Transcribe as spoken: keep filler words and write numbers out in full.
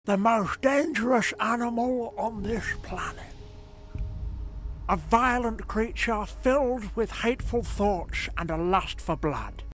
the most dangerous animal on this planet. A violent creature filled with hateful thoughts and a lust for blood.